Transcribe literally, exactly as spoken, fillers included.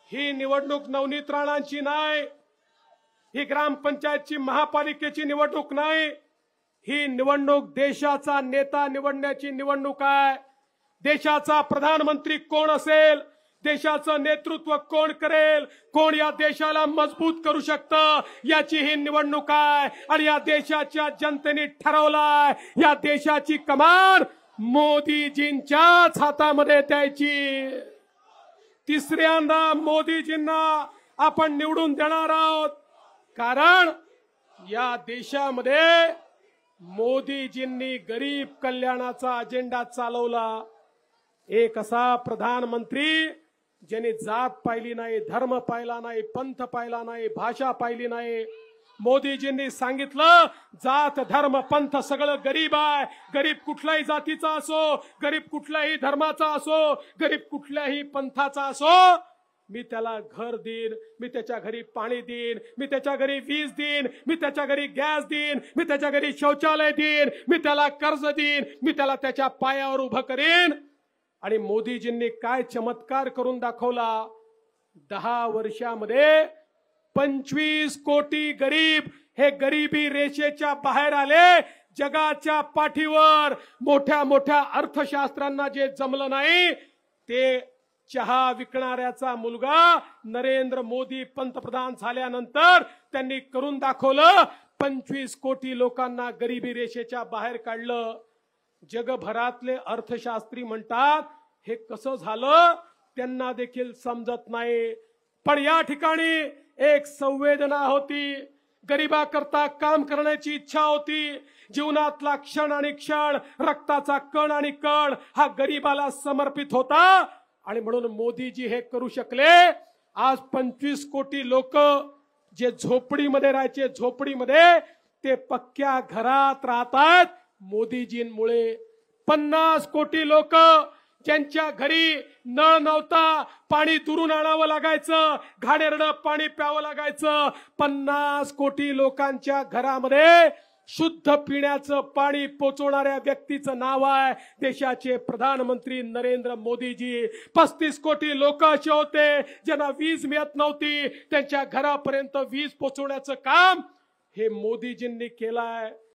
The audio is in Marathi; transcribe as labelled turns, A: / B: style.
A: ही निवडणूक नवनीत राणांची नाही, ही ग्रामपंचायतची महापालिकेची निवडणूक नाही, ही निवडणूक देशाचा नेता निवडण्याची निवडणूक आहे। देशाचा प्रधानमंत्री कोण असेल, देशाचं नेतृत्व कोण करेल, कोण या देशाला मजबूत करू शकतं, याची ही निवडणूक आहे। आणि या देशाच्या जनतेने ठरवलाय, या देशाची कमान मोदीजींच्याच हातामध्ये द्यायची। तिसऱ्यांदा मोदीजींना आपण निवडून देणार आहोत, कारण या देशामध्ये मोदीजींनी गरीब कल्याणाचा अजेंडा चालवला। एक असा प्रधानमंत्री ज्याने जात पाहिली नाही, धर्म पाहिला नाही, पंथ पाहिला नाही, भाषा पाहिली नाही। मोदीजींनी सांगितलं जात धर्म पंथ सगळं गरीब आहे, गरीब कुठल्याही जातीचा असो, गरीब कुठल्याही धर्माचा असो, गरीब कुठल्याही पंथाचा असो, मी त्याला घर देईन, मी त्याच्या घरी पाणी देईन, मी त्याच्या घरी वीज देईन, मी त्याच्या घरी गॅस देईन, मी त्याच्या घरी शौचालय देईन, मी त्याला कर्ज देईन, मी त्याला त्याच्या पायावर उभं करीन। आणि मोदीजींनी काय चमत्कार करून दाखवला, दहा वर्षामध्ये पंचवीस कोटी गरीब हे गरिबी रेषेच्या बाहेर आले। जगाच्या पाठीवर मोठ्या मोठ्या अर्थशास्त्रांना जे जमलं नाही, ते चहा विकणाऱ्याचा मुलगा नरेंद्र मोदी पंतप्रधान झाल्यानंतर त्यांनी करून दाखवलं। पंचवीस कोटी लोकांना गरिबी रेषेच्या बाहेर काढलं। जगभरातले अर्थशास्त्री म्हणतात हे कसं झालं त्यांना देखील समजत नाही, पण या ठिकाणी एक संवेदना होती, गरिबाकरता काम करण्याची इच्छा होती। जीवनातला क्षण आणि क्षण, रक्ताचा कण आणि कण हा गरिबाला समर्पित होता, आणि म्हणून मोदीजी हे करू शकले। आज पंचवीस कोटी लोक जे झोपडीमध्ये राहायचे, झोपडीमध्ये ते पक्क्या घरात राहतात मोदीजींमुळे। पन्नास कोटी लोक ज्यांच्या घरी नळ नव्हता, पाणी दुरून आणावं लागायचं, घाणेरडं पाणी प्यावं लागायचं, पन्नास कोटी लोकांच्या घरामध्ये शुद्ध पिण्याचं पाणी पोचवणाऱ्या व्यक्तीचं नाव आहे देशाचे प्रधानमंत्री नरेंद्र मोदीजी। पस्तीस कोटी लोक असे होते ज्यांना वीज मिळत नव्हती, त्यांच्या घरापर्यंत वीज पोचवण्याचं काम हे मोदीजींनी केलंय।